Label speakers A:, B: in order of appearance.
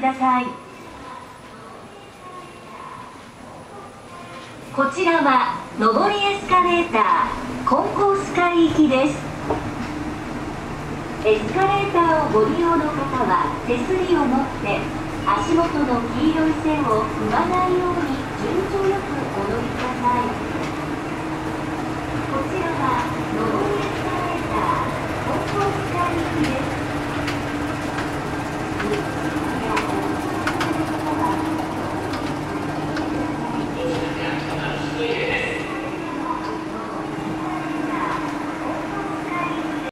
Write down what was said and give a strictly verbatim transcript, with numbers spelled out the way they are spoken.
A: ださい。こちらは上りエスカレーターコンコース階行きです。エスカレーターをご利用の方は手すりを持って足元の黄色い線を踏まないように順序よくお乗りください。